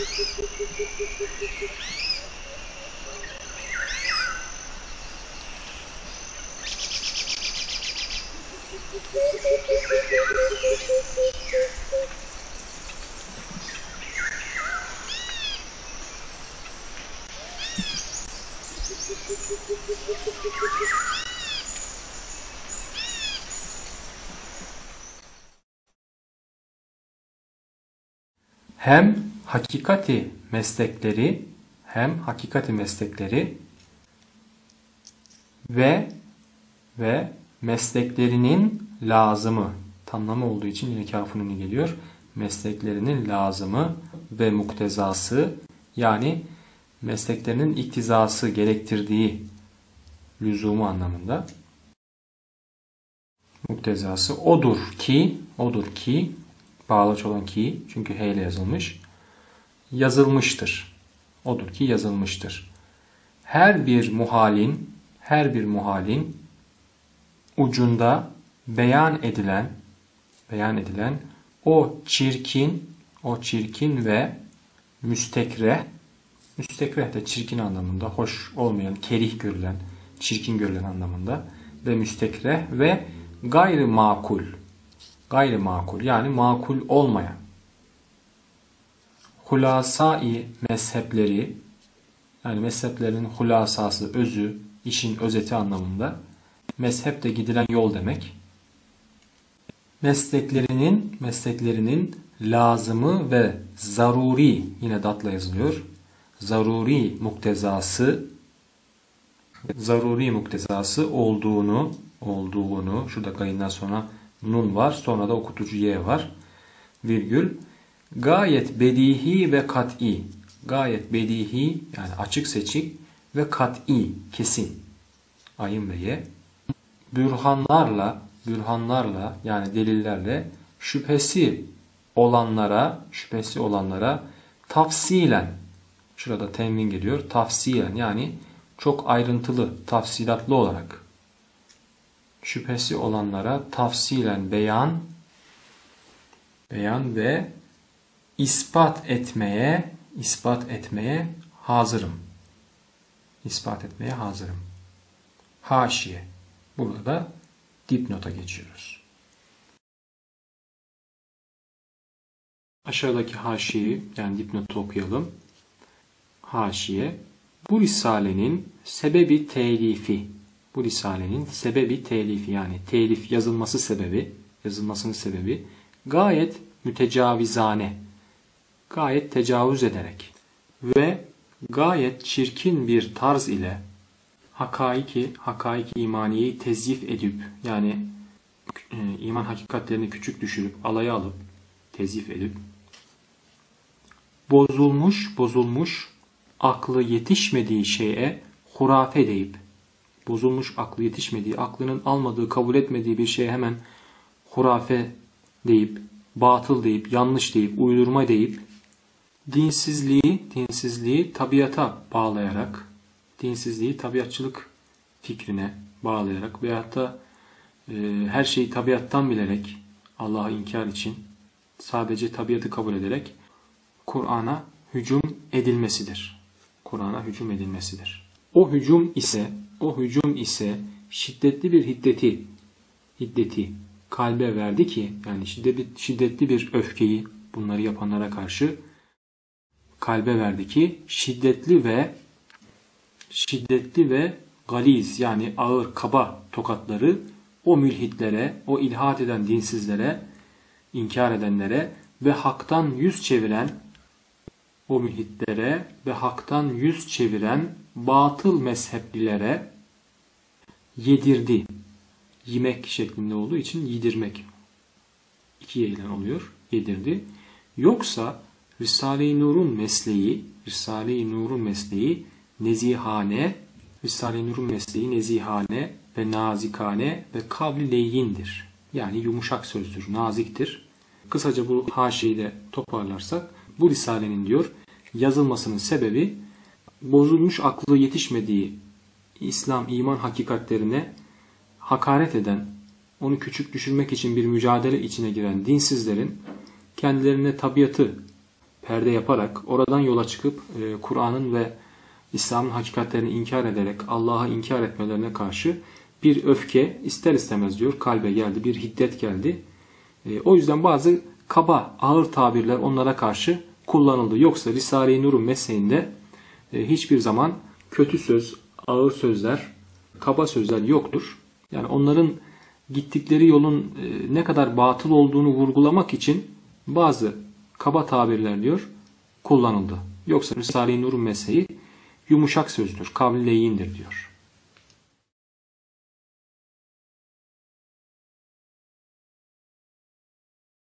Hem hakikati meslekleri ve mesleklerinin lazımı, tamlama olduğu için yine kâf-ı geliyor. Mesleklerinin lazımı ve muktezası, yani mesleklerinin iktizası, gerektirdiği, lüzumu anlamında. Muktezası odur ki bağlaç olan ki, çünkü he ile yazılmış, yazılmıştır. Odur ki yazılmıştır. Her bir muhalin ucunda beyan edilen o çirkin ve müstekreh de çirkin anlamında, hoş olmayan, kerih görülen, çirkin görülen anlamında ve müstekreh ve gayri makul yani makul olmayan hulasai mezhepleri, yani mezheplerin hulasası, özü, işin özeti anlamında. Mezhep de gidilen yol demek. Mesleklerinin lazımı ve zaruri, yine datla yazılıyor, zaruri muktezası olduğunu, şurada gayından sonra nun var, sonra da okutucu ye var, virgül, gayet bedihi ve kat'i, gayet bedihi yani açık seçik ve kat'i, kesin, ayın ve ye, bürhanlarla yani delillerle şüphesi olanlara tafsilen, şurada tenvin geliyor, tafsilen yani çok ayrıntılı, tafsilatlı olarak, şüphesi olanlara tafsilen beyan ve ispat etmeye hazırım. Haşiye. Burada da dipnota geçiyoruz. Aşağıdaki haşiyeyi, yani dipnotu okuyalım. Haşiye. Bu risalenin sebebi telifi. Yani telif yazılmasının sebebi gayet mütecavizane, gayet tecavüz ederek ve gayet çirkin bir tarz ile hakaiki imaniyeyi tezyif edip, yani iman hakikatlerini küçük düşürüp, alaya alıp, tezyif edip, bozulmuş aklı yetişmediği şeye hurafe deyip, aklının almadığı, kabul etmediği bir şeye hemen hurafe deyip, batıl deyip, yanlış deyip, uydurma deyip, dinsizliği tabiata bağlayarak, dinsizliği tabiatçılık fikrine bağlayarak veyahut da her şeyi tabiattan bilerek, Allah'ı inkar için sadece tabiatı kabul ederek Kur'an'a hücum edilmesidir. O hücum ise şiddetli bir hiddeti kalbe verdi ki, yani şiddetli bir öfkeyi bunları yapanlara karşı kalbe verdi ki, şiddetli ve galiz, yani ağır, kaba tokatları o mülhitlere, o ilhat eden dinsizlere, inkar edenlere ve haktan yüz çeviren batıl mezheplilere yedirdi. Yemek şeklinde olduğu için yedirmek. İki yayılan oluyor. Yedirdi. Yoksa Risale-i Nur'un mesleği nezihane, ve nazikane ve kavli leyyindir. Yani yumuşak sözdür, naziktir. Kısaca bu haşiyeyi de toparlarsak, bu risalenin diyor yazılmasının sebebi bozulmuş aklı yetişmediği İslam, iman hakikatlerine hakaret eden, onu küçük düşürmek için bir mücadele içine giren dinsizlerin kendilerine tabiatı perde yaparak, oradan yola çıkıp Kur'an'ın ve İslam'ın hakikatlerini inkar ederek Allah'a inkar etmelerine karşı bir öfke ister istemez diyor kalbe geldi, bir hiddet geldi. O yüzden bazı kaba, ağır tabirler onlara karşı kullanıldı. Yoksa Risale-i Nur'un mesleğinde hiçbir zaman kötü söz, ağır sözler, kaba sözler yoktur. Yani onların gittikleri yolun ne kadar batıl olduğunu vurgulamak için bazı kaba tabirler diyor kullanıldı. Yoksa Risale-i Nur'un mesleği yumuşak sözdür, kavli leyindir diyor.